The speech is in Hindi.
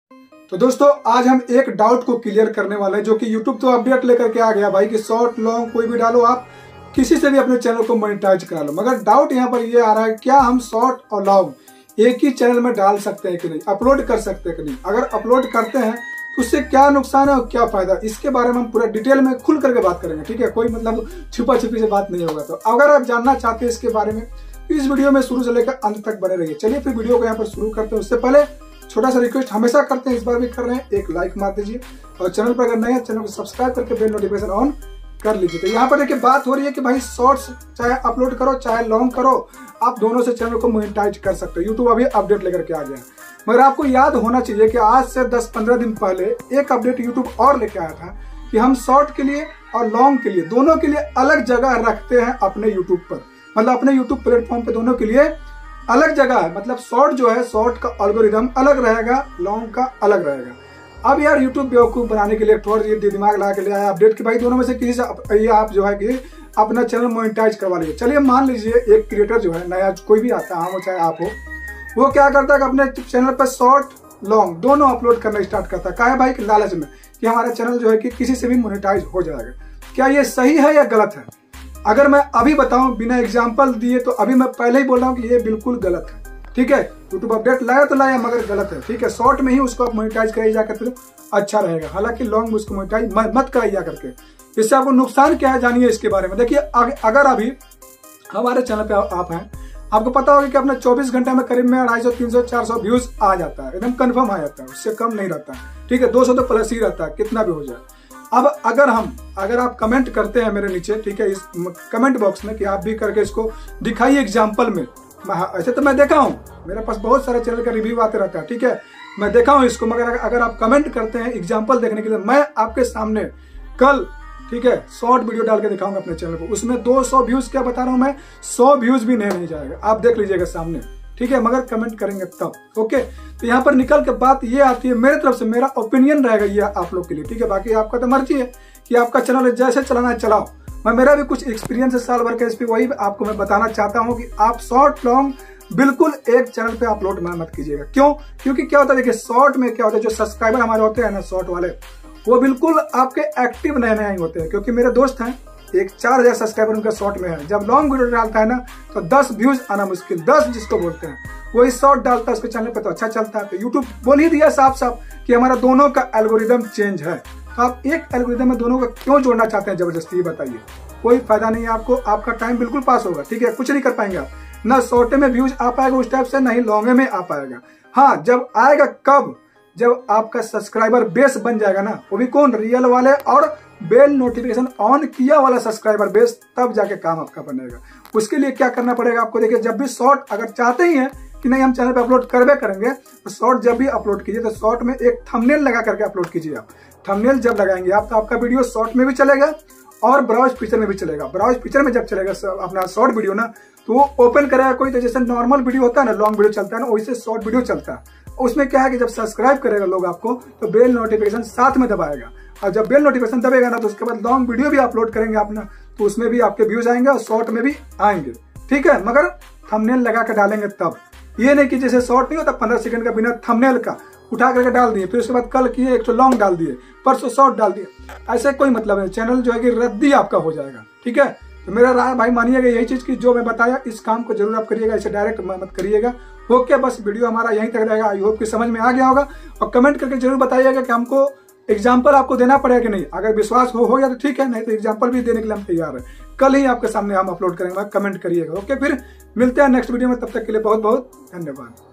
तो दोस्तों आज हम एक डाउट को क्लियर करने वाले हैं, जो कि YouTube तो अपडेट लेकर के आ गया भाई कि शॉर्ट लॉन्ग कोई भी डालो, आप किसी से भी अपने चैनल को मोनेटाइज करा लो। मगर डाउट यहाँ पर ये आ रहा है, क्या हम शॉर्ट और लॉन्ग एक ही चैनल में डाल सकते हैं कि नहीं, अपलोड कर सकते हैं कि नहीं। अगर अपलोड करते हैं तो उससे क्या नुकसान है और क्या फायदा, इसके बारे में हम पूरा डिटेल में खुल करके बात करेंगे। ठीक है, कोई मतलब छुपा छुपी से बात नहीं होगा। तो अगर आप जानना चाहते हैं इसके बारे में तो इस वीडियो में शुरू से लेकर अंत तक बने रहिए। चलिए फिर वीडियो को यहाँ पर शुरू करते हैं। उससे पहले छोटा सा रिक्वेस्ट हमेशा करते हैं, इस बार भी कर रहे हैं, एक लाइक मार दीजिए और चैनल पर अगर नए हैं चैनल को सब्सक्राइब करके बेल नोटिफिकेशन ऑन कर लीजिए। तो यहाँ पर देखिए बात हो रही है कि भाई शॉर्ट्स चाहे अपलोड करो चाहे लॉन्ग करो, आप दोनों से चैनल को मोनेटाइज कर सकते हो। यूट्यूब अभी अपडेट लेकर के आ गया है। मगर आपको याद होना चाहिए कि आज से 10-15 दिन पहले एक अपडेट यूट्यूब और लेके आया था कि हम शॉर्ट के लिए और लॉन्ग के लिए दोनों के लिए अलग जगह रखते हैं अपने यूट्यूब पर, मतलब अपने यूट्यूब प्लेटफॉर्म पे दोनों के लिए अलग जगह है। मतलब शॉर्ट जो है, शॉर्ट का एल्गोरिदम अलग रहेगा, लॉन्ग का अलग रहेगा। अब यार यूट्यूब बेवकूफ बनाने के लिए थोड़ा ये दिमाग लगा के ले आया अपडेट कि भाई दोनों में से किसी से ये आप जो है कि अपना चैनल मोनेटाइज करवा लीजिए। चलिए मान लीजिए एक क्रिएटर जो है नया, कोई भी आता है, चाहे आप हो, वो क्या करता है कि अपने चैनल पर शॉर्ट लॉन्ग दोनों अपलोड करना स्टार्ट करता है। क्या है भाई कि लालच में कि हमारा चैनल जो है कि किसी से भी मोनेटाइज हो जाएगा। क्या ये सही है या गलत है? अगर मैं अभी बताऊं बिना एग्जांपल दिए तो अभी मैं पहले ही बोल रहा हूं कि ये बिल्कुल गलत है। ठीक है, यूट्यूब अपडेट लाया तो लाया मगर गलत है। ठीक है, शॉर्ट में ही उसको आप मोनेटाइज कराइए जा करके तो अच्छा रहेगा, हालांकि लॉन्ग में उसको मोनेटाइज मत कराइए जा करके। इससे आपको नुकसान क्या है जानिए इसके बारे में। देखिए अगर अभी हमारे चैनल पे आप हैं, आपको पता होगा कि अपना 24 घंटे में करीब में 250, 300, 400 व्यूज आ जाता है, एकदम कंफर्म आ जाता है, उससे कम नहीं रहता है। ठीक है, 200 तो प्लस ही रहता है, कितना भी हो जाए। अब अगर आप कमेंट करते हैं मेरे नीचे, ठीक है, इस कमेंट बॉक्स में कि आप भी करके इसको दिखाइए एग्जाम्पल में। ऐसे तो मैं देखा हूँ, मेरे पास बहुत सारे चैनल का रिव्यू आते रहता है। ठीक है, मैं देखा हूँ इसको, मगर अगर आप कमेंट करते हैं एग्जाम्पल देखने के लिए, मैं आपके सामने कल, ठीक है, शॉर्ट वीडियो डाल के दिखाऊंगा अपने चैनल को। उसमें 200 व्यूज, क्या बता रहा हूं मैं, 100 व्यूज भी नहीं जाएगा, आप देख लीजिएगा सामने। ठीक है, मगर कमेंट करेंगे तब। ओके, तो यहाँ पर निकल के बात ये आती है, मेरे तरफ से मेरा ओपिनियन रहेगा ये आप लोग के लिए। ठीक है, बाकी आपका तो मर्जी है कि आपका चैनल जैसे चलाना है चलाओ। मैं मेरा भी कुछ एक्सपीरियंस है साल भर का, इस पे वही आपको मैं बताना चाहता हूँ कि आप शॉर्ट लॉन्ग बिल्कुल एक चैनल पे अपलोड मत कीजिएगा। क्यों? क्योंकि क्या होता है, देखिए शॉर्ट में क्या होता है, जो सब्सक्राइबर हमारे होते हैं ना शॉर्ट वाले, वो बिल्कुल आपके एक्टिव नए होते हैं। क्योंकि मेरे दोस्त हैं, एक 4000 सब्सक्राइबर उनका शॉर्ट में है। जब लॉन्ग वीडियो डालता है ना तो 10 व्यूज आना मुश्किल, 10 जिसको बोलते हैं, वही शॉर्ट डालता है उसके चैनल पे तो अच्छा चलता है। तो यूट्यूब बोल ही दिया साफ साफ कि हमारा दोनों का एल्गोरिदम चेंज है। तो आप एक एल्गोरिदम में दोनों का क्यों जोड़ना चाहते हैं जबरदस्ती, ये बताइए। कोई फायदा नहीं है आपको, आपका टाइम बिल्कुल पास होगा। ठीक है, कुछ नहीं कर पाएंगे आप, ना शॉर्ट में व्यूज आ पाएगा उस टाइप से, ना ही लॉन्ग में आ पाएगा। हाँ, जब आएगा कब, जब आपका सब्सक्राइबर बेस बन जाएगा ना, वो भी कौन, रियल वाले और बेल नोटिफिकेशन ऑन किया वाला सब्सक्राइबर बेस, तब जाके काम आपका बनेगा। उसके लिए क्या करना पड़ेगा आपको, देखिए जब भी शॉर्ट अगर चाहते ही हैं कि नहीं हम चैनल पे अपलोड करबे करेंगे, तो शॉर्ट जब भी अपलोड कीजिए तो शॉर्ट में एक थंबनेल लगा करके अपलोड कीजिए। आप थंबनेल जब लगाएंगे आप तो आपका वीडियो शॉर्ट में भी चलेगा और ब्राउज पिक्चर में भी चलेगा। ब्राउज पिक्चर में जब चलेगा अपना शॉर्ट वीडियो ना, तो वो ओपन करेगा कोई, तो जैसे नॉर्मल वीडियो होता है ना, लॉन्ग वीडियो चलता है ना, वैसे शॉर्ट वीडियो चलता है। उसमें क्या है कि जब सब्सक्राइब करेगा लोग आपको तो बेल नोटिफिकेशन साथ में दबाएगा, और जब बेल नोटिफिकेशन दबेगा ना तो उसके बाद लॉन्ग वीडियो भी अपलोड करेंगे अपना, तो उसमें भी आपके व्यूज आएंगे और शॉर्ट में भी आएंगे। ठीक है, मगर थंबनेल लगा के डालेंगे तब, ये नहीं कि जैसे शॉर्ट नहीं होता 15 सेकंड का बिना थंबनेल का उठा करके डाल दिए, फिर उसके बाद कल किए एक तो लॉन्ग डाल दिए, परसों शॉर्ट डाल दिए, ऐसे कोई मतलब नहीं। चैनल जो है कि रद्दी आपका हो जाएगा। ठीक है, तो मेरा राय भाई मानिएगा यही चीज की जो मैं बताया, इस काम को जरूर आप करिएगा, इसे डायरेक्ट मत करिएगा। ओके, बस वीडियो हमारा यहीं तक रहेगा। आई होप कि समझ में आ गया होगा, और कमेंट करके जरूर बताइएगा कि हमको एग्जाम्पल आपको देना पड़ेगा कि नहीं। अगर विश्वास हो गया तो ठीक है, नहीं तो एग्जाम्पल भी देने के लिए हम तैयार है। कल ही आपके सामने हम अपलोड करेंगे, कमेंट करिएगा। ओके, फिर मिलते हैं नेक्स्ट वीडियो में, तब तक के लिए बहुत बहुत धन्यवाद।